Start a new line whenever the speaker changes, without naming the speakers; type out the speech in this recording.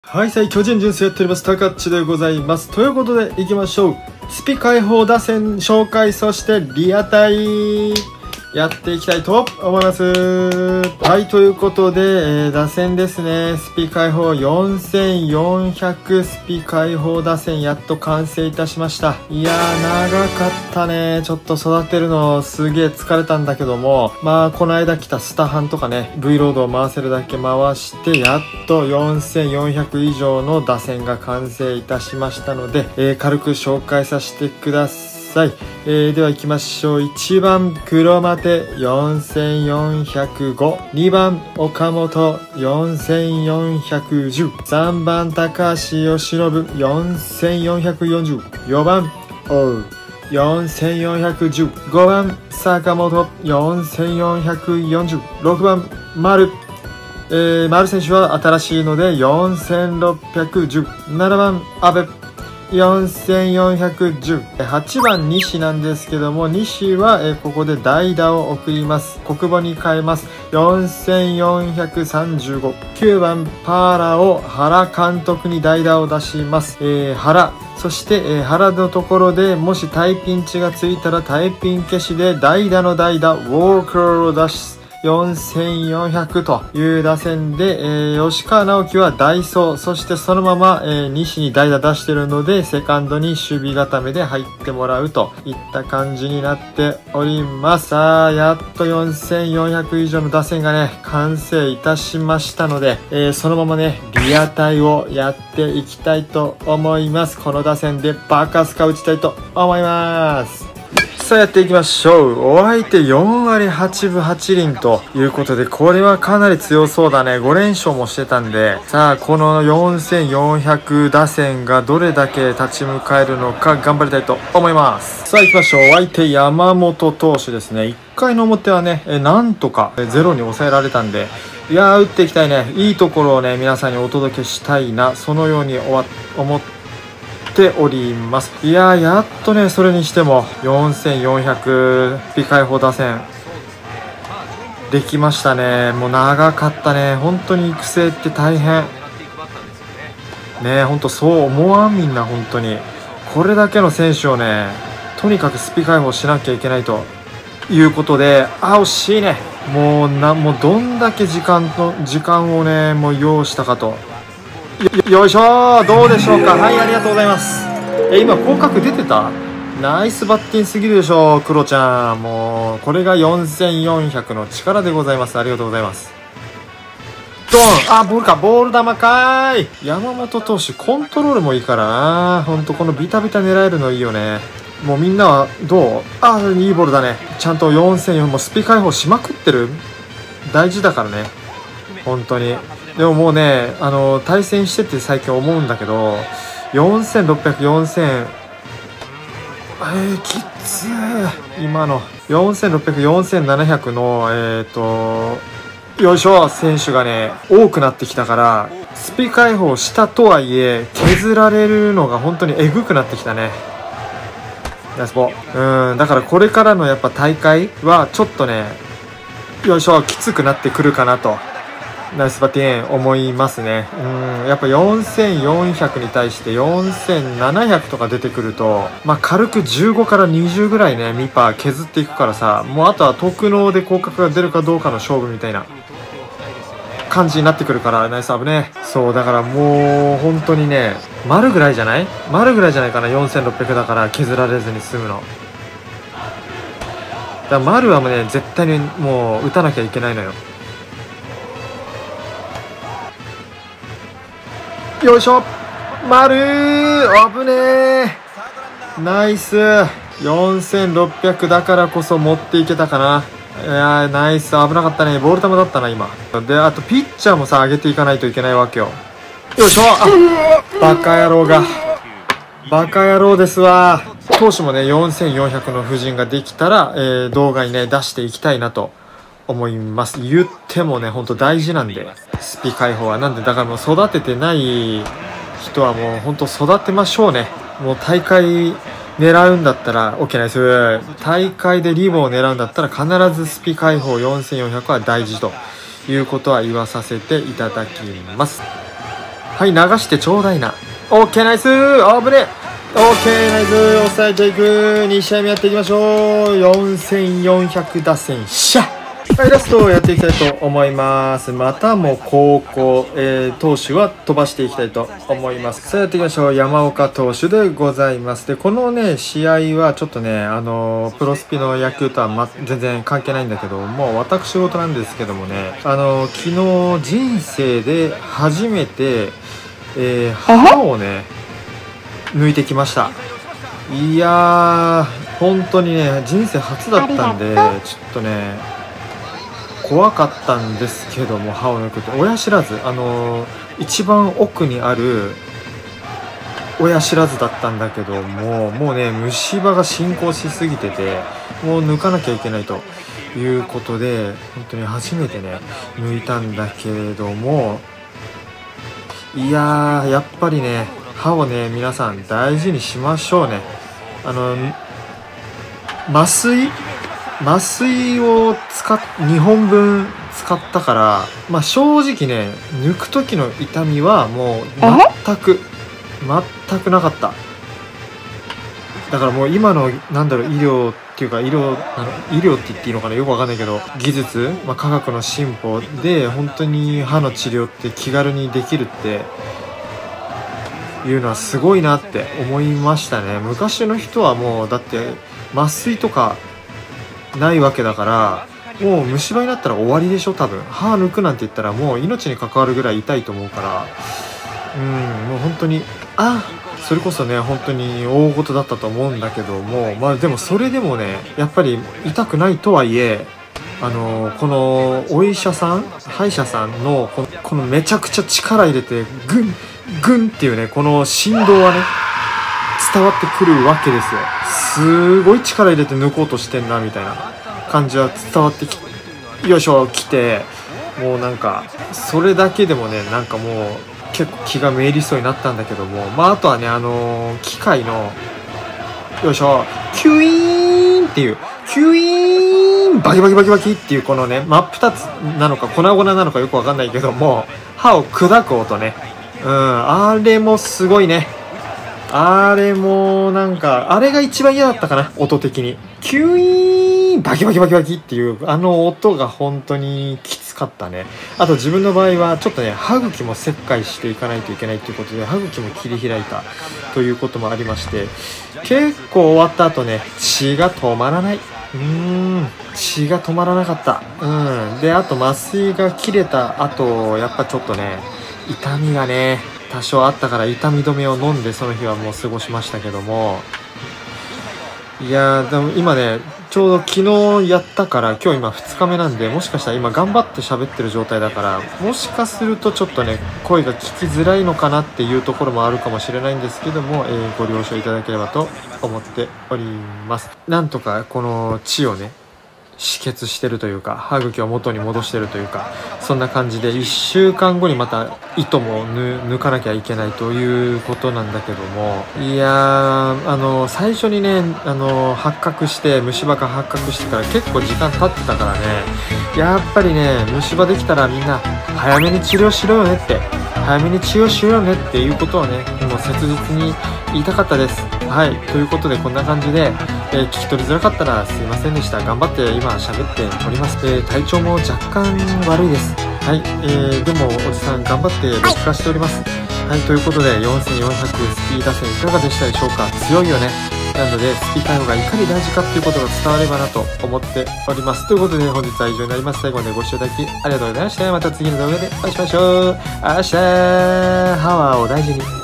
はい、巨人純正やっております、たかっちでございます。ということで、行きましょう。スピ解放打線紹介、そしてリアタイ、やっていきたいと思います。はい、ということで、打線ですね。スピ解放4400スピ解放打線やっと完成いたしました。いやー、長かったね。ちょっと育てるのすげー疲れたんだけども、まあ、この間来たスタハンとかね、V ロードを回せるだけ回して、やっと4400以上の打線が完成いたしましたので、軽く紹介させてください。では行きましょう。1番黒マテ4405、2番岡本4410、3番高橋由伸4440、4番おう4410、5番坂本4440、6番丸丸選手は新しいので4610、7番阿部4410、8番西なんですけども、西はここで代打を送ります。国母に変えます。4435、9番パーラを原監督に代打を出します。原、そして、原のところでもしタイピンチがついたらタイピン消しで代打の代打ウォーカーを出し4400という打線で、吉川直樹はダイソー、そしてそのまま、西に代打出してるので、セカンドに守備固めで入ってもらうといった感じになっております。さあ、やっと4400以上の打線がね、完成いたしましたので、そのままね、リアタイをやっていきたいと思います。この打線でバカスカ打ちたいと思います。さあやっていきましょう。お相手4割8分8厘ということで、これはかなり強そうだね。5連勝もしてたんで、さあこの4400打線がどれだけ立ち向かえるのか頑張りたいと思います。さあ行きましょう。お相手山本投手ですね。1回の表はね、なんとかゼロに抑えられたんで、いやー打っていきたいね。いいところをね皆さんにお届けしたいな、そのように思っております。いやー、やっとねそれにしても4400スピ解放打線できましたね。もう長かったね。本当に育成って大変ね。本当そう思わん、みんな。本当にこれだけの選手をね、とにかくスピ解放しなきゃいけないということで、惜しいね。もうどんだけ時間をねもう要したかと。よいしょー、どうでしょうか。はい、ありがとうございます。今広角出てた。ナイスバッティングすぎるでしょう、クロちゃん。もうこれが4400の力でございます。ありがとうございます。ドン。ボールか、ボール球かーい。山本投手コントロールもいいからな。ほんとこのビタビタ狙えるのいいよね。もうみんなはどう？いいボールだね。ちゃんと4400もスピ解放しまくってる。大事だからね、本当に。でももうね、対戦してて最近思うんだけど、4600、4000、きつい。今の4600、4700のよいしょ選手がね多くなってきたから、スピ解放したとはいえ削られるのが本当にえぐくなってきたね。ナイスボー。だからこれからのやっぱ大会はちょっとね、よいしょきつくなってくるかなと、ナイスバッティング思いますね。やっぱ4400に対して4700とか出てくると、軽く15から20ぐらいねミパー削っていくからさ、もうあとは特能で広角が出るかどうかの勝負みたいな感じになってくるから、ナイスアブね。そうだからもう本当にね、丸ぐらいじゃないかな。4600だから削られずに済むのだから、丸はね絶対にもう打たなきゃいけないのよ。よいしょ、丸ー、危ねー。ナイス。4600だからこそ持っていけたかな。いやー、ナイス。危なかったね。ボール球だったな今で。あとピッチャーもさ上げていかないといけないわけよ。よいしょ。バカ野郎が、バカ野郎ですわ。投手もね4400の布陣ができたら、動画にね出していきたいなと思います。言ってもねほんと大事なんで、スピ解放は。なんでだからもう育ててない人はもうほんと育てましょうね。もう大会狙うんだったら OK ナイス。大会でリボンを狙うんだったら必ずスピ解放4400は大事ということは言わさせていただきます。 はい、流してちょうだいな。オッケー、ナイスー。危ねえ。オッケー、ナイスー。抑えていく。2試合目やっていきましょう。4400打線シャッ。はい、ラストをやっていきたいと思います。またも高校、投手は飛ばしていきたいと思います。さあやっていきましょう。山岡投手でございます。で、このね、試合はちょっとね、プロスピの野球とは、全然関係ないんだけど、もう私事なんですけどもね、昨日人生で初めて、歯をね、抜いてきました。いやー、本当にね、人生初だったんで、ちょっとね、怖かったんですけども、歯を抜くって親知らず、一番奥にある親知らずだったんだけどもうね、虫歯が進行しすぎてて、もう抜かなきゃいけないということで、本当に初めてね抜いたんだけれども、いやー、やっぱりね、歯をね、皆さん大事にしましょうね。麻酔を2本分使ったから、正直ね、抜く時の痛みはもう全くなかった。だからもう今の医療っていうか、医療って言っていいのかな、よくわかんないけど、技術、科学の進歩で本当に歯の治療って気軽にできるっていうのはすごいなって思いましたね。昔の人はもうだって麻酔とかないわけだから、もう虫歯になったら終わりでしょ。多分歯抜くなんて言ったらもう命に関わるぐらい痛いと思うから、もう本当にそれこそね、本当に大事だったと思うんだけども、でもそれでもね、やっぱり痛くないとはいえ、この歯医者さんのこのめちゃくちゃ力入れてグンっていうね、この振動はね伝わってくるわけですよ。すごい力入れて抜こうとしてんなみたいな感じは伝わってきて、もうなんかそれだけでもね、なんかもう結構気がめいりそうになったんだけども、あとはね、機械のキュイーンっていうキュイーンバキバキバキバキっていうこのね、真っ二つなのか粉々なのかよくわかんないけども、歯を砕く音ね、あれもすごいね。あれもなんか、あれが一番嫌だったかな、音的に。キュイーンバキバキバキバキっていう音が本当にきつかったね。あと自分の場合はちょっとね、歯茎も切開していかないといけないということで、歯茎も切り開いたということもありまして、結構終わった後ね、血が止まらない。血が止まらなかった。で、あと麻酔が切れた後、やっぱちょっとね、痛みがね多少あったから、痛み止めを飲んでその日はもう過ごしましたけども、いやー、でも今ね、ちょうど昨日やったから、今2日目なんで、もしかしたら今頑張って喋ってる状態だから、もしかするとちょっとね声が聞きづらいのかなっていうところもあるかもしれないんですけども、ご了承いただければと思っております。なんとかこの血をね止血してるというか、歯茎を元に戻してるというか、そんな感じで1週間後にまた糸も抜かなきゃいけないということなんだけども、いやー、最初にね虫歯が発覚してから結構時間経ってたからね、やっぱりね、虫歯できたらみんな早めに治療しろよねっていうことをね、もう切実に言いたかったです。はい、ということでこんな感じで、聞き取りづらかったらすいませんでした。頑張って今喋っております。体調も若干悪いです。はい、でもおじさん頑張って録画しております。はい、ということで4400スピー打線いかがでしたでしょうか。強いよね。なのでスピーカーのがいかに大事かっていうことが伝わればなと思っております。ということで本日は以上になります。最後までご視聴いただきありがとうございました。また次の動画でお会いしましょう。明日歯はお大事に。